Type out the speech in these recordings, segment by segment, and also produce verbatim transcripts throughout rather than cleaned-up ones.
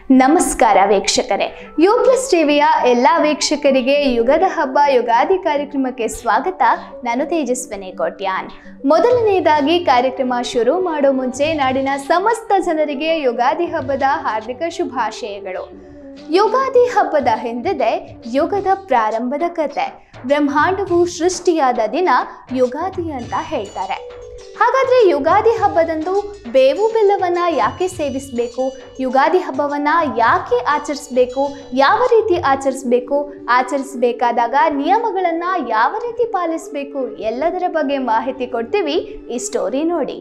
ನಮಸ್ಕಾರ ವೀಕ್ಷಕರೇ, you plus ಟಿವಿಯ ಎಲ್ಲ ವೀಕ್ಷಕರಿಗೆ ಯುಗದ ಹಬ್ಬ ಯುಗಾದಿ ಕಾರ್ಯಕ್ರಮಕ್ಕೆ ಸ್ವಾಗತ. ನಾನು ತೇಜಸ್ವಿನಿ ಕೋಟ್ಯಾನ್. ಮೊದಲನೆಯದಾಗಿ ಕಾರ್ಯಕ್ರಮ ಶುರು ಮಾಡೋ ಮುಂಚೆ ನಾಡಿನ ಸಮಸ್ತ ಜನರಿಗೆ ಯುಗಾದಿ ಹಬ್ಬದ ಹಾರ್ದಿಕ ಶುಭಾಶಯಗಳು. ಯುಗಾದಿ ಹಬ್ಬದ ಹಿಂದಿದೆ ಯುಗದ ಪ್ರಾರಂಭದ ಕತೆ. ಬ್ರಹ್ಮಾಂಡವು ಸೃಷ್ಟಿಯಾದ ದಿನ ಯುಗಾದಿ ಅಂತ ಹೇಳ್ತಾರೆ. ಹಾಗಾದ್ರೆ ಯುಗಾದಿ ಹಬ್ಬದಂದು ಬೇವು ಬೆಲ್ಲವನ್ನ ಯಾಕೆ ಸೇವಿಸಬೇಕು, ಯುಗಾದಿ ಹಬ್ಬವನ್ನ ಯಾಕೆ ಆಚರಿಸಬೇಕು, ಯಾವ ರೀತಿ ಆಚರಿಸಬೇಕು, ಆಚರಿಸಬೇಕಾದಾಗ ನಿಯಮಗಳನ್ನ ಯಾವ ರೀತಿ ಪಾಲಿಸಬೇಕು, ಎಲ್ಲದರ ಬಗ್ಗೆ ಮಾಹಿತಿ ಕೊಡ್ತೀವಿ. ಈ ಸ್ಟೋರಿ ನೋಡಿ.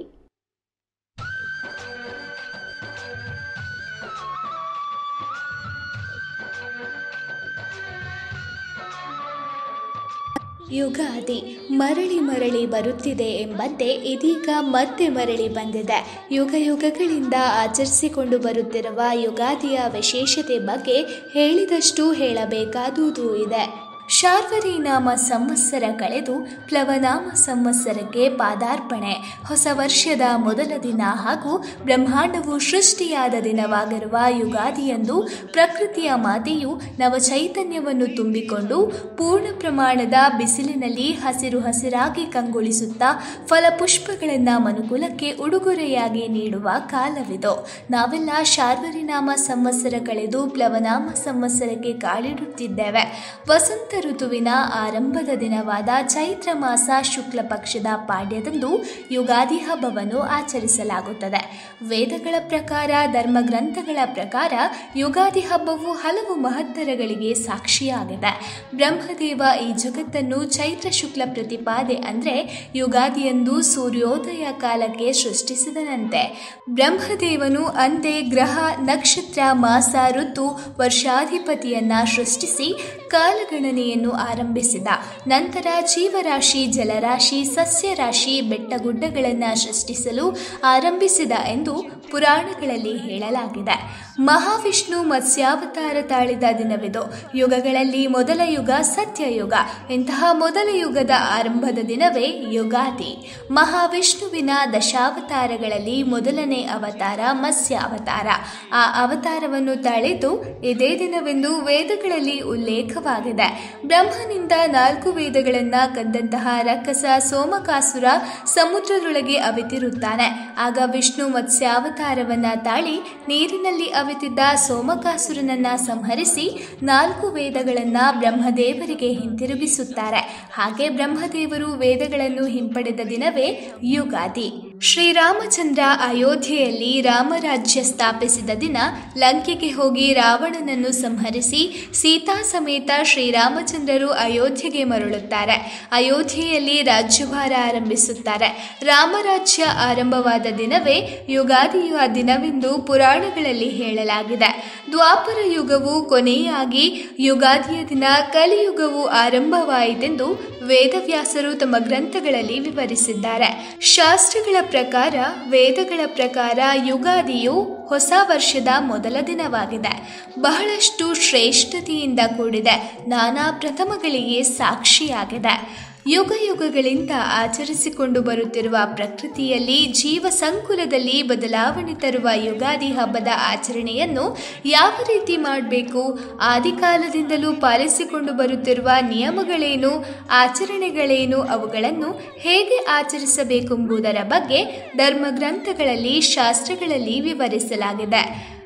ಯುಗಾದಿ ಮರಳಿ ಮರಳಿ ಬರುತ್ತಿದೆ ಎಂಬಂತೆ ಇದೀಗ ಮತ್ತೆ ಮರಳಿ ಬಂದಿದೆ. ಯುಗ ಯುಗಗಳಿಂದ ಆಚರಿಸಿಕೊಂಡು ಬರುತ್ತಿರುವ ಯುಗಾದಿಯ ವಿಶೇಷತೆ ಬಗ್ಗೆ ಹೇಳಿದಷ್ಟು ಹೇಳಬೇಕಾದುದು ಇದೆ. ಶಾರ್ವರಿನಾಮ ಸಂವತ್ಸರ ಕಳೆದು ಪ್ಲವನಾಮ ಸಂವತ್ಸರಕ್ಕೆ ಪಾದಾರ್ಪಣೆ. ಹೊಸ ವರ್ಷದ ಮೊದಲ ದಿನ ಹಾಗೂ ಬ್ರಹ್ಮಾಂಡವು ಸೃಷ್ಟಿಯಾದ ದಿನವಾಗಿರುವ ಯುಗಾದಿಯಂದು ಪ್ರಕೃತಿಯ ಮಾತೆಯು ನವಚೈತನ್ಯವನ್ನು ತುಂಬಿಕೊಂಡು ಪೂರ್ಣ ಪ್ರಮಾಣದ ಬಿಸಿಲಿನಲ್ಲಿ ಹಸಿರು ಹಸಿರಾಗಿ ಕಂಗೊಳಿಸುತ್ತಾ ಫಲಪುಷ್ಪಗಳನ್ನು ಮನುಕುಲಕ್ಕೆ ಉಡುಗೊರೆಯಾಗಿ ನೀಡುವ ಕಾಲವಿದು. ನಾವೆಲ್ಲ ಶಾರ್ವರಿನಾಮ ಸಂವತ್ಸರ ಕಳೆದು ಪ್ಲವನಾಮ ಸಂವತ್ಸರಕ್ಕೆ ಕಾಲಿಡುತ್ತಿದ್ದೇವೆ. ವಸಂತ ಋತುವಿನ ಆರಂಭದ ದಿನವಾದ ಚೈತ್ರ ಮಾಸ ಶುಕ್ಲ ಪಕ್ಷದ ಪಾಡ್ಯದಂದು ಯುಗಾದಿ ಹಬ್ಬವನ್ನು ಆಚರಿಸಲಾಗುತ್ತದೆ. ವೇದಗಳ ಪ್ರಕಾರ, ಧರ್ಮಗ್ರಂಥಗಳ ಪ್ರಕಾರ ಯುಗಾದಿ ಹಬ್ಬವು ಹಲವು ಮಹತ್ತರಗಳಿಗೆ ಸಾಕ್ಷಿಯಾಗಿದೆ. ಬ್ರಹ್ಮದೇವ ಈ ಜಗತ್ತನ್ನು ಚೈತ್ರ ಶುಕ್ಲ ಪ್ರತಿಪಾದೆ ಅಂದರೆ ಯುಗಾದಿಯಂದು ಸೂರ್ಯೋದಯ ಕಾಲಕ್ಕೆ ಸೃಷ್ಟಿಸಿದನಂತೆ. ಬ್ರಹ್ಮದೇವನು ಅಂದೇ ಗ್ರಹ, ನಕ್ಷತ್ರ, ಮಾಸ, ಋತು, ವರ್ಷಾಧಿಪತಿಯನ್ನ ಸೃಷ್ಟಿಸಿ ಕಾಲಗಣನೆ ಆರಂಭಿಸಿದ. ನಂತರ ಜೀವರಾಶಿ, ಜಲರಾಶಿ, ಸಸ್ಯರಾಶಿ, ಬೆಟ್ಟಗುಡ್ಡಗಳನ್ನು ಸೃಷ್ಟಿಸಲು ಆರಂಭಿಸಿದ ಎಂದು ಪುರಾಣಗಳಲ್ಲಿ ಹೇಳಲಾಗಿದೆ. ಮಹಾವಿಷ್ಣು ಮತ್ಸ್ಯಾವತಾರ ತಾಳಿದ ದಿನವಿದು. ಯುಗಗಳಲ್ಲಿ ಮೊದಲ ಯುಗ ಸತ್ಯಯುಗ. ಇಂತಹ ಮೊದಲ ಯುಗದ ಆರಂಭದ ದಿನವೇ ಯುಗಾದಿ. ಮಹಾವಿಷ್ಣುವಿನ ದಶಾವತಾರಗಳಲ್ಲಿ ಮೊದಲನೇ ಅವತಾರ ಮತ್ಸ್ಯಾವತಾರ. ಆ ಅವತಾರವನ್ನು ತಾಳಿದ್ದು ಇದೇ ದಿನವೆಂದು ವೇದಗಳಲ್ಲಿ ಉಲ್ಲೇಖವಾಗಿದೆ. ಬ್ರಹ್ಮನಿಂದ ನಾಲ್ಕು ವೇದಗಳನ್ನ ಕದ್ದಂತಹ ರಕ್ಕಸ ಸೋಮಕಾಸುರ ಸಮುದ್ರದೊಳಗೆ ಅವಿತಿರುತ್ತಾನೆ. ಆಗ ವಿಷ್ಣು ಮತ್ಸ್ಯಾವತಾರವನ್ನ ತಾಳಿ ನೀರಿನಲ್ಲಿ ಅವಿತಿದ್ದ ಸೋಮಕಾಸುರನನ್ನ ಸಂಹರಿಸಿ ನಾಲ್ಕು ವೇದಗಳನ್ನ ಬ್ರಹ್ಮದೇವರಿಗೆ ಹಿಂತಿರುಗಿಸುತ್ತಾರೆ. ಹಾಗೆ ಬ್ರಹ್ಮದೇವರು ವೇದಗಳನ್ನು ಹಿಂಪಡೆದ ದಿನವೇ ಯುಗಾದಿ. ಶ್ರೀರಾಮಚಂದ್ರ ಅಯೋಧ್ಯೆಯಲ್ಲಿ ರಾಮರಾಜ್ಯ ಸ್ಥಾಪಿಸಿದ ದಿನ ಲಂಕೆಗೆ ಹೋಗಿ ರಾವಣನನ್ನು ಸಂಹರಿಸಿ ಸೀತಾ ಸಮೇತ ಶ್ರೀರಾಮಚಂದ್ರರು ಅಯೋಧ್ಯೆಗೆ ಮರಳುತ್ತಾರೆ. ಅಯೋಧ್ಯೆಯಲ್ಲಿ ರಾಜ್ಯಭಾರ ಆರಂಭಿಸುತ್ತಾರೆ. ರಾಮರಾಜ್ಯ ಆರಂಭವಾದ ದಿನವೇ ಯುಗಾದಿಯ ದಿನವೆಂದು ಪುರಾಣಗಳಲ್ಲಿ ಹೇಳಲಾಗಿದೆ. ದ್ವಾಪರ ಯುಗವು ಕೊನೆಯಾಗಿ ಯುಗಾದಿಯ ದಿನ ಕಲಿಯುಗವು ಆರಂಭವಾಯಿತೆಂದು ವೇದವ್ಯಾಸರು ತಮ್ಮ ಗ್ರಂಥಗಳಲ್ಲಿ ವಿವರಿಸಿದ್ದಾರೆ. ಶಾಸ್ತ್ರಗಳ ಪ್ರಕಾರ, ವೇದಗಳ ಪ್ರಕಾರ ಯುಗಾದಿಯು ಹೊಸ ವರ್ಷದ ಮೊದಲ ದಿನವಾಗಿದೆ. ಬಹಳಷ್ಟು ಶ್ರೇಷ್ಠತೆಯಿಂದ ಕೂಡಿದೆ. ನಾನಾ ಪ್ರಥಮಗಳಿಗೆ ಸಾಕ್ಷಿಯಾಗಿದೆ. ಯುಗ ಯುಗಗಳಿಂದ ಆಚರಿಸಿಕೊಂಡು ಬರುತ್ತಿರುವ ಪ್ರಕೃತಿಯಲ್ಲಿ ಜೀವ ಸಂಕುಲದಲ್ಲಿ ಬದಲಾವಣೆ ತರುವ ಯುಗಾದಿ ಹಬ್ಬದ ಆಚರಣೆಯನ್ನು ಯಾವ ರೀತಿ ಮಾಡಬೇಕು, ಆದಿಕಾಲದಿಂದಲೂ ಪಾಲಿಸಿಕೊಂಡು ಬರುತ್ತಿರುವ ನಿಯಮಗಳೇನು, ಆಚರಣೆಗಳೇನು, ಅವುಗಳನ್ನು ಹೇಗೆ ಆಚರಿಸಬೇಕೆಂಬುದರ ಬಗ್ಗೆ ಧರ್ಮಗ್ರಂಥಗಳಲ್ಲಿ, ಶಾಸ್ತ್ರಗಳಲ್ಲಿ ವಿವರಿಸಲಾಗಿದೆ.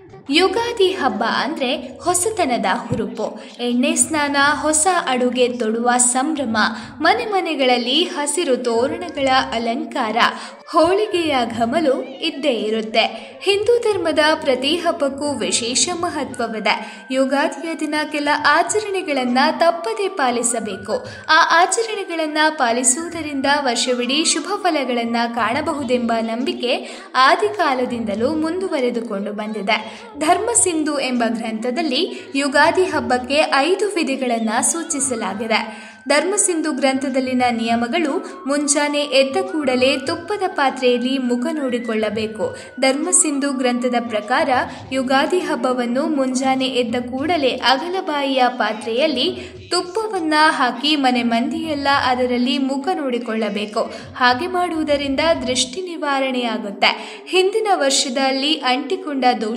ಯುಗಾದಿ ಹಬ್ಬ ಅಂದರೆ ಹೊಸತನದ ಹುರುಪು. ಎಣ್ಣೆ ಸ್ನಾನ, ಹೊಸ ಅಡುಗೆ ತೊಡುವ ಸಂಭ್ರಮ, ಮನೆ ಮನೆಗಳಲ್ಲಿ ಹಸಿರು ತೋರಣಗಳ ಅಲಂಕಾರ, ಹೋಳಿಗೆಯ ಘಮಲು ಇದ್ದೇ ಇರುತ್ತೆ. ಹಿಂದೂ ಧರ್ಮದ ಪ್ರತಿ ಹಬ್ಬಕ್ಕೂ ವಿಶೇಷ ಮಹತ್ವವಿದೆ. ಯುಗಾದಿಯ ದಿನ ಕೆಲ ಆಚರಣೆಗಳನ್ನು ತಪ್ಪದೇ ಪಾಲಿಸಬೇಕು. ಆ ಆಚರಣೆಗಳನ್ನು ಪಾಲಿಸುವುದರಿಂದ ವರ್ಷವಿಡೀ ಶುಭ ಫಲಗಳನ್ನು ಕಾಣಬಹುದೆಂಬ ನಂಬಿಕೆ ಆದಿಕಾಲದಿಂದಲೂ ಮುಂದುವರೆದುಕೊಂಡು ಬಂದಿದೆ. ಧರ್ಮಸಿಂಧು ಎಂಬ ಗ್ರಂಥದಲ್ಲಿ ಯುಗಾದಿ ಹಬ್ಬಕ್ಕೆ ಐದು ವಿಧಿಗಳನ್ನು ಸೂಚಿಸಲಾಗಿದೆ. ಧರ್ಮಸಿಂಧು ಗ್ರಂಥದಲ್ಲಿನ ನಿಯಮಗಳು: ಮುಂಜಾನೆ ಎದ್ದ ಕೂಡಲೇ ತುಪ್ಪದ ಪಾತ್ರೆಯಲ್ಲಿ ಮುಖ ನೋಡಿಕೊಳ್ಳಬೇಕು. ಧರ್ಮಸಿಂಧು ಗ್ರಂಥದ ಪ್ರಕಾರ ಯುಗಾದಿ ಹಬ್ಬವನ್ನು ಮುಂಜಾನೆ ಎದ್ದ ಕೂಡಲೇ ಅಗಲಬಾಯಿಯ ಪಾತ್ರೆಯಲ್ಲಿ ತುಪ್ಪವನ್ನ ಹಾಕಿ ಮನೆ ಮಂದಿಯೆಲ್ಲ ಅದರಲ್ಲಿ ಮುಖ ನೋಡಿಕೊಳ್ಳಬೇಕು. ಹಾಗೆ ಮಾಡುವುದರಿಂದ ದೃಷ್ಟಿ ನಿವಾರಣೆಯಾಗುತ್ತೆ. ಹಿಂದಿನ ವರ್ಷದಲ್ಲಿ ಅಂಟಿಕೊಂಡ ದೋಷಗಳು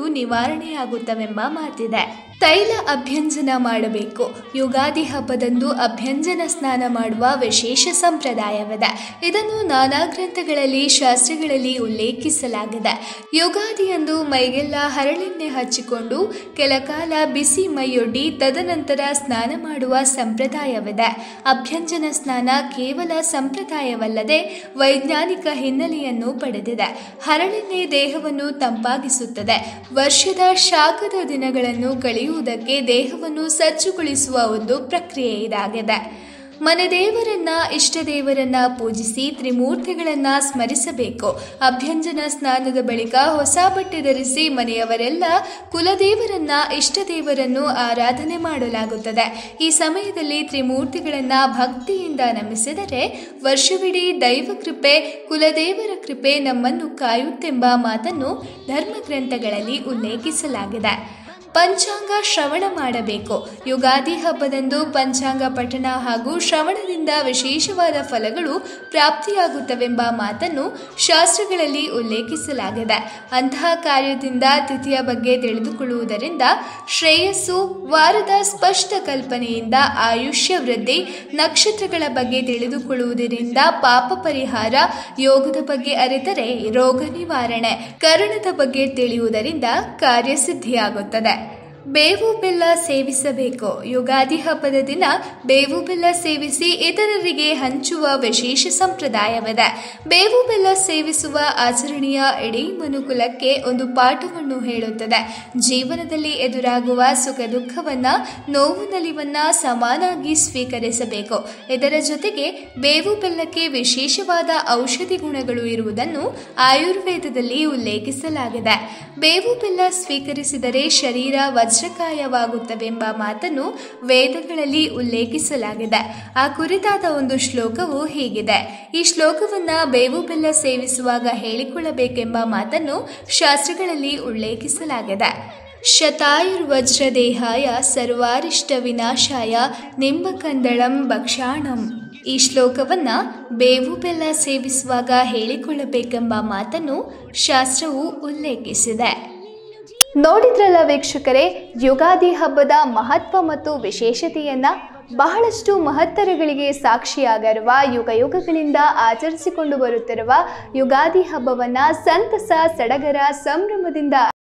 ನಿವಾರಣೆಯಾಗುತ್ತವೆಂಬ ಮಾತಿದೆ. ತೈಲ ಅಭ್ಯಂಜನ ಮಾಡಬೇಕು. ಯುಗಾದಿ ಹಬ್ಬದಂದು ಅಭ್ಯಂಜನ ಸ್ನಾನ ಮಾಡುವ ವಿಶೇಷ ಸಂಪ್ರದಾಯವಿದೆ. ಇದನ್ನು ನಾನಾ ಗ್ರಂಥಗಳಲ್ಲಿ ಶಾಸ್ತ್ರಗಳಲ್ಲಿ ಉಲ್ಲೇಖಿಸಲಾಗಿದೆ. ಯುಗಾದಿಯಂದು ಮೈಗೆಲ್ಲ ಹರಳೆಣ್ಣೆ ಹಚ್ಚಿಕೊಂಡು ಕೆಲಕಾಲ ಬಿಸಿ ಮೈಯೊಡ್ಡಿ ತದನಂತರ ಸ್ನಾನ ಮಾಡುವ ಸಂಪ್ರದಾಯವಿದೆ. ಅಭ್ಯಂಜನ ಸ್ನಾನ ಕೇವಲ ಸಂಪ್ರದಾಯವಲ್ಲದೆ ವೈಜ್ಞಾನಿಕ ಹಿನ್ನೆಲೆಯನ್ನು ಪಡೆದಿದೆ. ಹರಳೆಣ್ಣೆ ದೇಹವನ್ನು ತಂಪಾಗಿಸುತ್ತದೆ. ವರ್ಷದ ಶಾಖದ ದಿನಗಳನ್ನು ಕಳೆಯುವುದಕ್ಕೆ ದೇಹವನ್ನು ಸಜ್ಜುಗೊಳಿಸುವ ಒಂದು ಪ್ರಕ್ರಿಯೆ ಇದಾಗಿದೆ. ಮನೆ ದೇವರನ್ನ ಇಷ್ಟ ದೇವರನ್ನ ಪೂಜಿಸಿ ತ್ರಿಮೂರ್ತಿಗಳನ್ನ ಸ್ಮರಿಸಬೇಕು. ಅಭ್ಯಂಜನ ಸ್ನಾನದ ಬಳಿಕ ಹೊಸ ಬಟ್ಟೆ ಧರಿಸಿ ಮನೆಯವರೆಲ್ಲ ಕುಲದೇವರನ್ನ ಇಷ್ಟ ದೇವರನ್ನು ಆರಾಧನೆ ಮಾಡಲಾಗುತ್ತದೆ. ಈ ಸಮಯದಲ್ಲಿ ತ್ರಿಮೂರ್ತಿಗಳನ್ನ ಭಕ್ತಿಯಿಂದ ನಮಿಸಿದರೆ ವರ್ಷವಿಡೀ ದೈವ ಕೃಪೆ ಕುಲದೇವರ ಕೃಪೆ ನಮ್ಮನ್ನು ಕಾಯುತ್ತೆಂಬ ಮಾತನ್ನು ಧರ್ಮಗ್ರಂಥಗಳಲ್ಲಿ ಉಲ್ಲೇಖಿಸಲಾಗಿದೆ. ಪಂಚಾಂಗ ಶ್ರವಣ ಮಾಡಬೇಕು. ಯುಗಾದಿ ಹಬ್ಬದಂದು ಪಂಚಾಂಗ ಪಠಣ ಹಾಗೂ ಶ್ರವಣದಿಂದ ವಿಶೇಷವಾದ ಫಲಗಳು ಪ್ರಾಪ್ತಿಯಾಗುತ್ತವೆಂಬ ಮಾತನ್ನು ಶಾಸ್ತ್ರಗಳಲ್ಲಿ ಉಲ್ಲೇಖಿಸಲಾಗಿದೆ. ಅಂತಹ ಕಾರ್ಯದಿಂದ ತಿಥಿಯ ಬಗ್ಗೆ ತಿಳಿದುಕೊಳ್ಳುವುದರಿಂದ ಶ್ರೇಯಸ್ಸು, ವಾರದ ಸ್ಪಷ್ಟ ಕಲ್ಪನೆಯಿಂದ ಆಯುಷ್ಯ ವೃದ್ಧಿ, ನಕ್ಷತ್ರಗಳ ಬಗ್ಗೆ ತಿಳಿದುಕೊಳ್ಳುವುದರಿಂದ ಪಾಪ ಪರಿಹಾರ, ಯೋಗದ ಬಗ್ಗೆ ಅರಿತರೆ ರೋಗ ನಿವಾರಣೆ, ಕರ್ಣದ ಬಗ್ಗೆ ತಿಳಿಯುವುದರಿಂದ ಕಾರ್ಯಸಿದ್ಧಿಯಾಗುತ್ತದೆ. ಬೇವು ಬೆಲ್ಲ ಸೇವಿಸಬೇಕು. ಯುಗಾದಿ ಹಬ್ಬದ ದಿನ ಬೇವು ಬೆಲ್ಲ ಸೇವಿಸಿ ಇತರರಿಗೆ ಹಂಚುವ ವಿಶೇಷ ಸಂಪ್ರದಾಯವಿದೆ. ಬೇವು ಬೆಲ್ಲ ಸೇವಿಸುವ ಆಚರಣೆಯ ಇಡೀ ಮನುಕುಲಕ್ಕೆ ಒಂದು ಪಾಠವನ್ನು ಹೇಳುತ್ತದೆ. ಜೀವನದಲ್ಲಿ ಎದುರಾಗುವ ಸುಖ ದುಃಖವನ್ನ, ನೋವು ನಲಿವನ್ನ ಸಮಾನಾಗಿ ಸ್ವೀಕರಿಸಬೇಕು. ಇದರ ಜೊತೆಗೆ ಬೇವು ಬೆಲ್ಲಕ್ಕೆ ವಿಶೇಷವಾದ ಔಷಧಿ ಗುಣಗಳು ಇರುವುದನ್ನು ಆಯುರ್ವೇದದಲ್ಲಿ ಉಲ್ಲೇಖಿಸಲಾಗಿದೆ. ಬೇವು ಬೆಲ್ಲ ಸ್ವೀಕರಿಸಿದರೆ ಶರೀರ ವಜ್ರಕಾಯವಾಗುತ್ತವೆಂಬ ಮಾತನ್ನು ವೇದಗಳಲ್ಲಿ ಉಲ್ಲೇಖಿಸಲಾಗಿದೆ. ಆ ಕುರಿತಾದ ಒಂದು ಶ್ಲೋಕವು ಹೀಗಿದೆ. ಈ ಶ್ಲೋಕವನ್ನ ಬೇವು ಬೆಲ್ಲ ಸೇವಿಸುವಾಗ ಹೇಳಿಕೊಳ್ಳಬೇಕೆಂಬ ಮಾತನ್ನು ಶಾಸ್ತ್ರಗಳಲ್ಲಿ ಉಲ್ಲೇಖಿಸಲಾಗಿದೆ. ಶತಾಯುರ್ವಜ್ರದೇಹಾಯ ಸರ್ವಾರಿಷ್ಟ ವಿನಾಶಾಯ ನಿಂಬಕಂದಳಂ ಭಕ್ಷಾಣಂ. ಈ ಶ್ಲೋಕವನ್ನ ಬೇವು ಬೆಲ್ಲ ಸೇವಿಸುವಾಗ ಹೇಳಿಕೊಳ್ಳಬೇಕೆಂಬ ಮಾತನ್ನು ಶಾಸ್ತ್ರವು ಉಲ್ಲೇಖಿಸಿದೆ. ನೋಡಿದ್ರಲ್ಲ ವೀಕ್ಷಕರೇ, ಯುಗಾದಿ ಹಬ್ಬದ ಮಹತ್ವ ಮತ್ತು ವಿಶೇಷತೆಯನ್ನ. ಬಹಳಷ್ಟು ಮಹತ್ತರಗಳಿಗೆ ಸಾಕ್ಷಿಯಾಗಿರುವ ಯುಗ ಯುಗಗಳಿಂದ ಆಚರಿಸಿಕೊಂಡು ಬರುತ್ತಿರುವ ಯುಗಾದಿ ಹಬ್ಬವನ್ನ ಸಂತಸ, ಸಡಗರ, ಸಂಭ್ರಮದಿಂದ